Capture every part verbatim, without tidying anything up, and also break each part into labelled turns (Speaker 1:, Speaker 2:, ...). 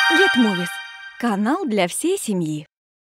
Speaker 1: Movies – канал для всей семьи.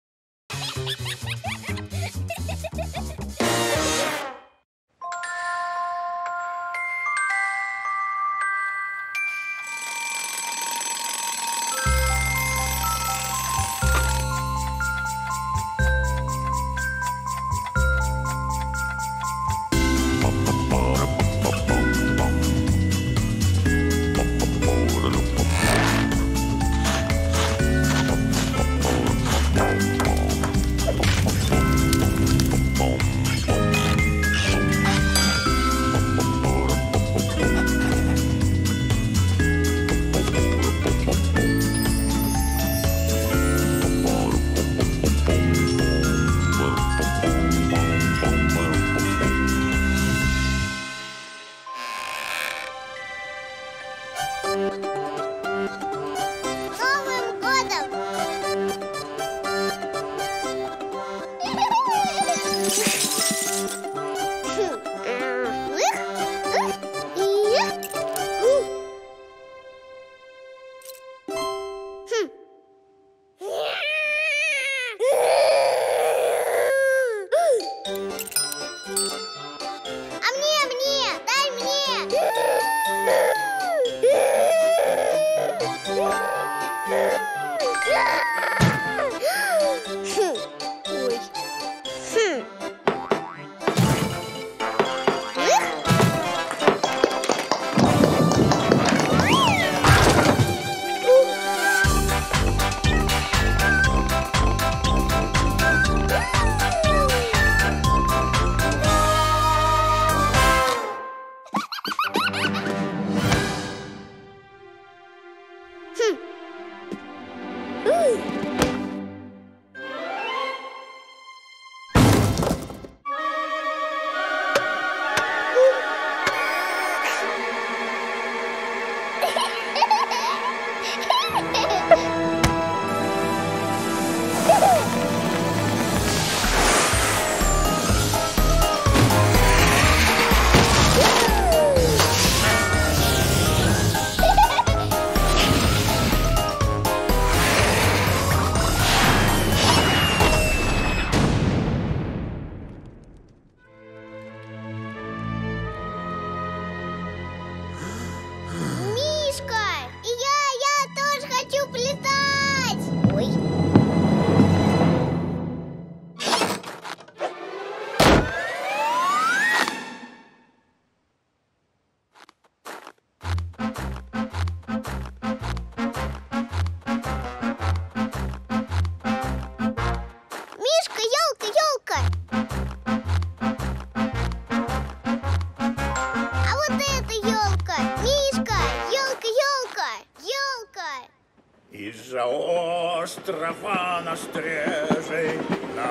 Speaker 2: Острова настрежей на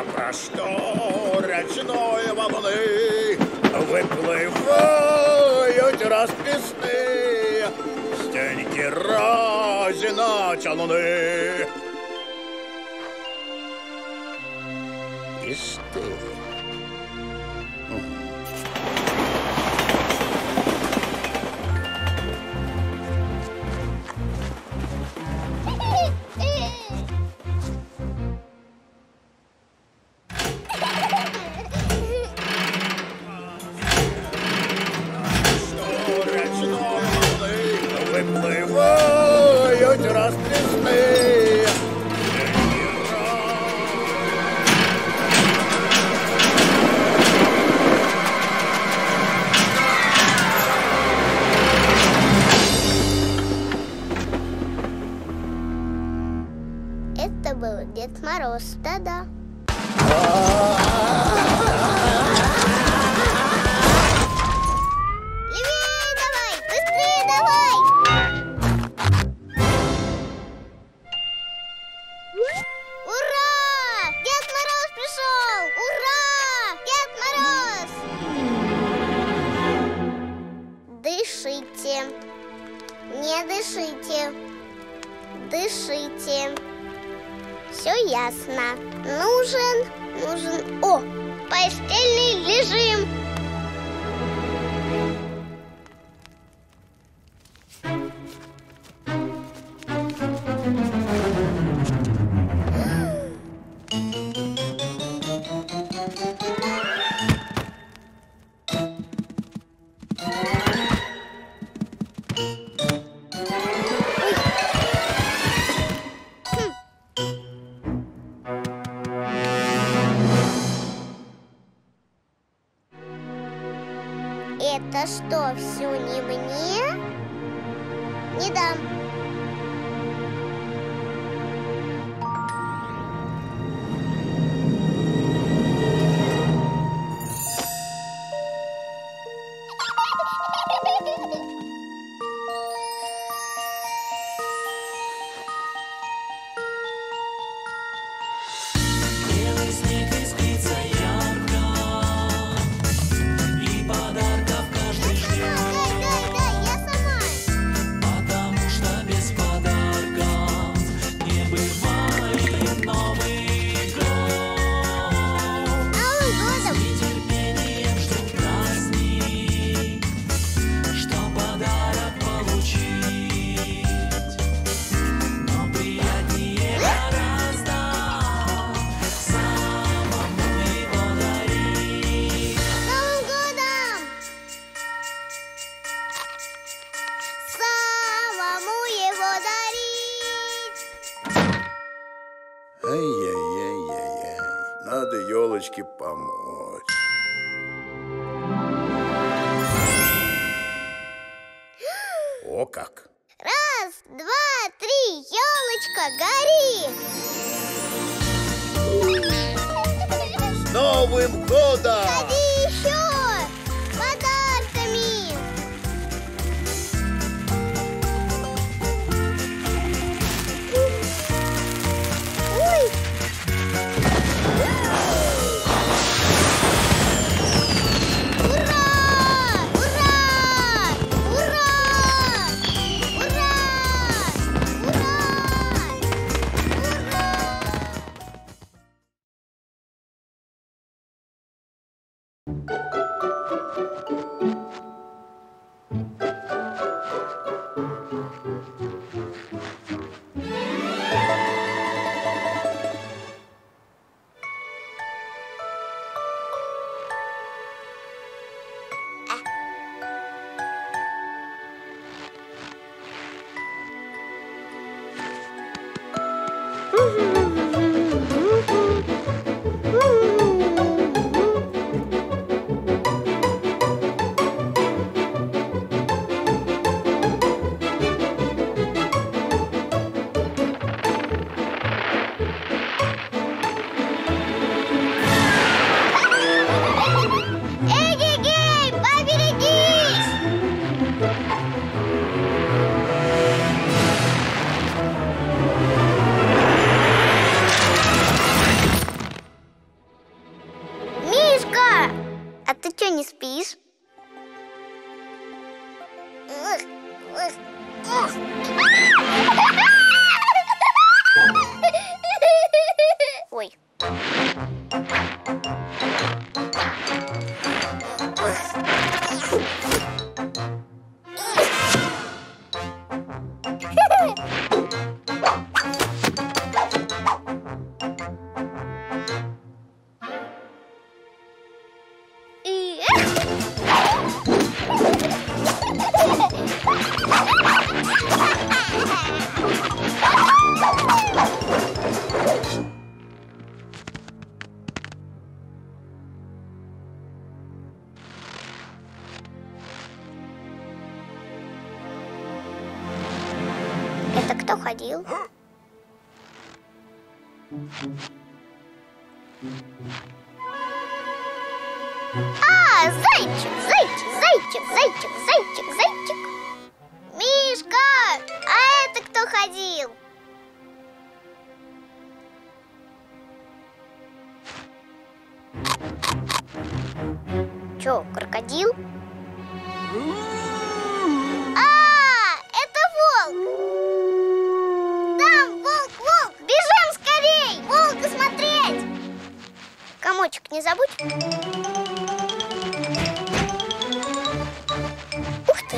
Speaker 2: простор речной волны выплывают расписные стенки разина чалуны. Ишь ты.
Speaker 3: Это был Дед Мороз. Да-да. Левее давай! Быстрее давай! Ура! Дед Мороз пришел! Ура! Дед Мороз! Дышите. Не дышите. Дышите. Все ясно. Нужен, нужен... О, постельный режим. Это что, все не мне? Не дам.
Speaker 2: Ай-яй-яй-яй-яй. Надо Ёлочке помочь. О как!
Speaker 3: Раз, два, три, Ёлочка, гори!
Speaker 2: С Новым годом!
Speaker 3: Ходи еще! С подарками! Ой! Ура! Ура! Ура! Ура! Эгегей, поберегись! Мишка! А ты что, не спишь? Ой. Это кто ходил? А, зайчик, зайчик, зайчик, зайчик, зайчик, зайчик. Мишка, а это кто ходил? Чё, крокодил? А, это волк! Там волк, волк! Бежим скорей! Волка смотреть! Комочек не забудь. Ух ты!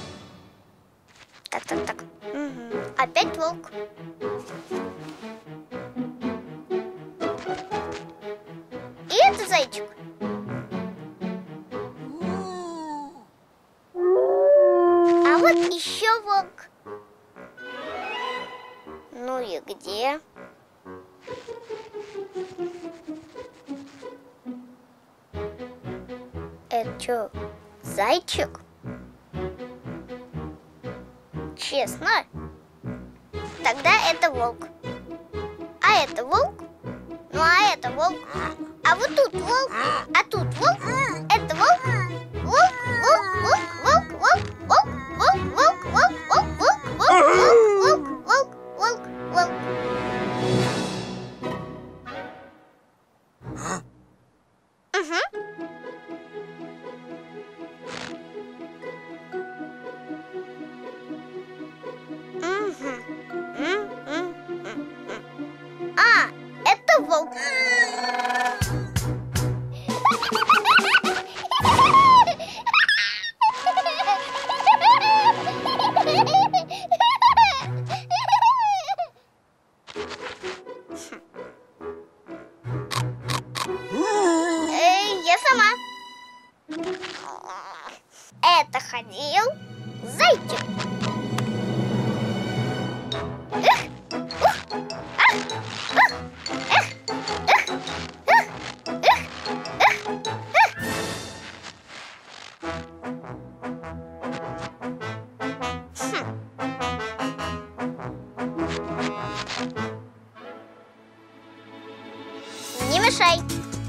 Speaker 3: Так, так, так. Угу. Опять волк. И это зайчик. А вот еще волк. Ну и где? Это что, зайчик? Честно? Тогда это волк. А это волк? Ну а это волк. А вот тут волк, а тут волк. Это волк. Волк, волк, волк, волк, волк, волк, волк, волк, волк, волк, волк, волк, волк, волк, волк, волк. Угу. А, это волк. Эй, я сама. Это ходил зайчик. Не мешай.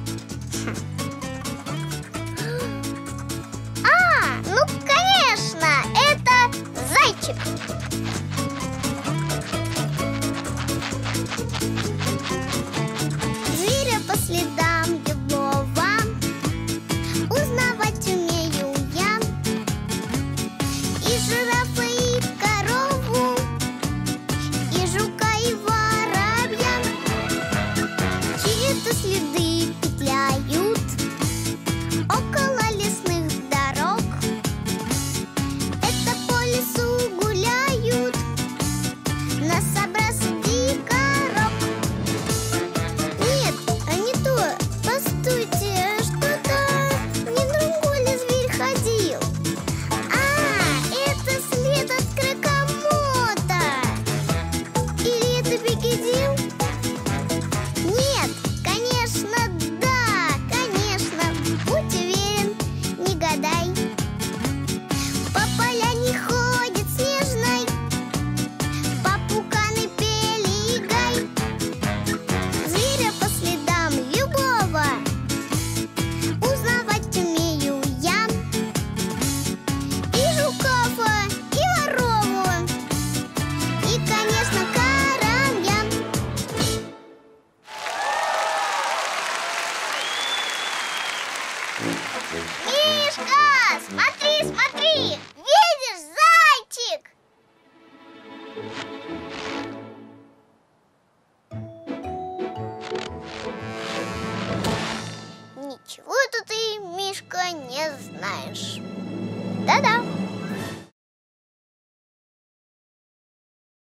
Speaker 3: А, ну конечно, это зайчик. Зверя по следам любого узнавать умею я. И жирафа, и корову, и жука, и воробья. Чьи-то следы петляют около лесных дорог. Это по лесу гуляют на собрасы дикорог. Нет, а не то. Постойте, что-то не другой ли зверь ходил? А, это след от кракомота. Или это бегедил? Нет, конечно, да, конечно. Будь уверен, не гадай. По поляне ходит снежной, по пуканы пели и гай. Зверя по следам любого узнавать умею я. И жукова, и ворову, и, конечно, коромя. Мишка, смотри, смотри!